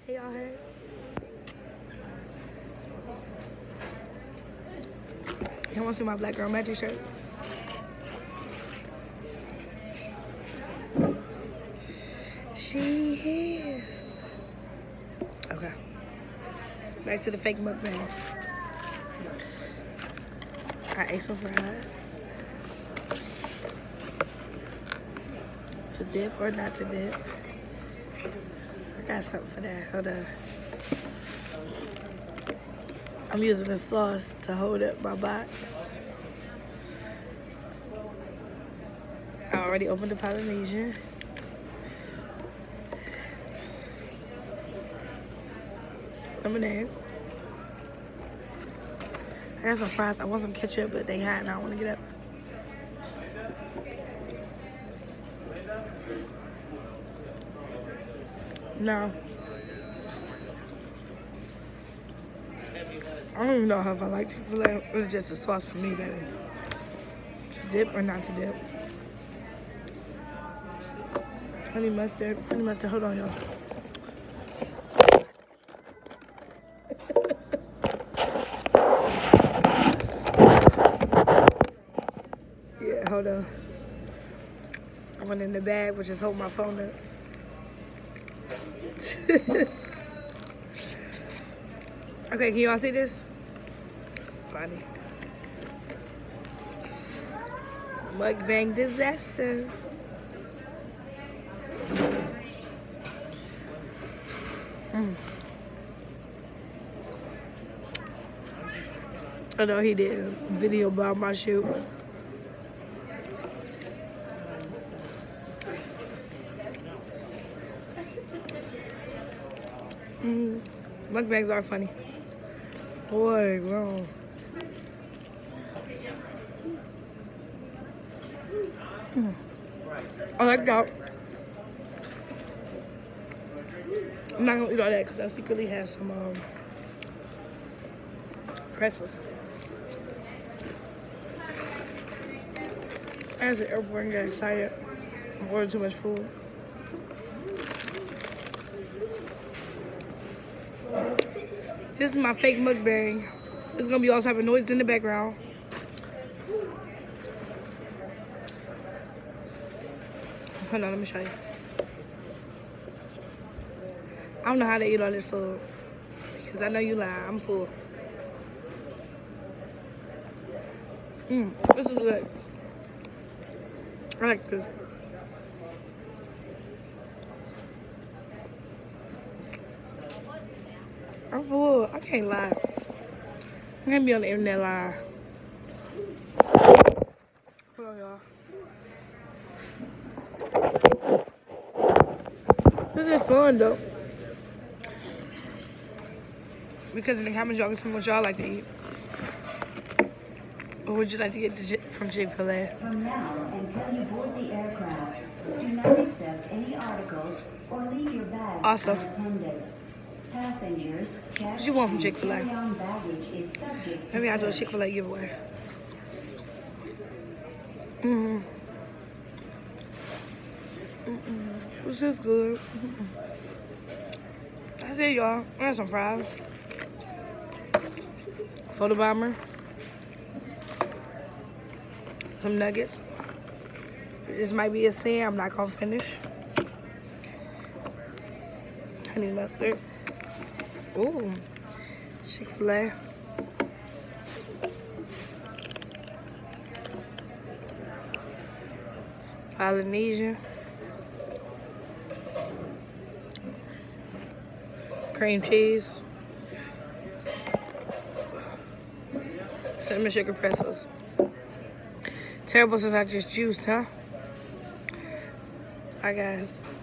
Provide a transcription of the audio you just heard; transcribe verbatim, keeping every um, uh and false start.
Hey, y'all, hey. You want to see my Black Girl Magic shirt? She is. Okay. Back to the fake mukbang. I ate some fries. To dip or not to dip? I got something for that. Hold on. I'm using the sauce to hold up my box. I already opened the Polynesian. Lemonade. I got some fries. I want some ketchup, but they hot and I don't want to get up. No. I don't even know if I like Chick-fil-A. It's just a sauce for me, baby. To dip or not to dip. Honey mustard. Honey mustard. Hold on, y'all. Yeah, hold on. I went in the bag, which is hold my phone up. Okay, can y'all see this? Funny. Mukbang disaster. Mm. I know he did a video about my shoe. Mm. Mukbangs are funny. Boy, bro. Mm. I like that. I'm not gonna eat all that because I secretly have some um, pretzels. I was at the airport and got excited. I ordered too much food. This is my fake mukbang. There's gonna be all type of noise in the background. Hold on, let me show you. I don't know how to eat all this food because I know you lie. I'm full. Mmm, this is good. I like this. I'm full. I can't lie. I can't be on the internet lie. Hold on, y'all. This is fun, though. Because in the comments, y'all can tell me what y'all like to eat. Or would you like to get from Chick-fil-A? From now until you board the aircraft, do not accept any articles or leave your bags Awesome. unattended. Passengers, What you want from Chick-fil-A? baggage is subject to Maybe I'll do a search. Chick-fil-A giveaway. Mm-hmm. Mm-mm. This is good. Mm-mm. That's it, y'all. I got some fries. Photo bomber. Some nuggets. This might be a sin. I'm not gonna finish. Honey mustard. Ooh. Chick-fil-A. Polynesian. Cream cheese. Cinnamon sugar pretzels. Terrible since I just juiced, huh? Bye, guys.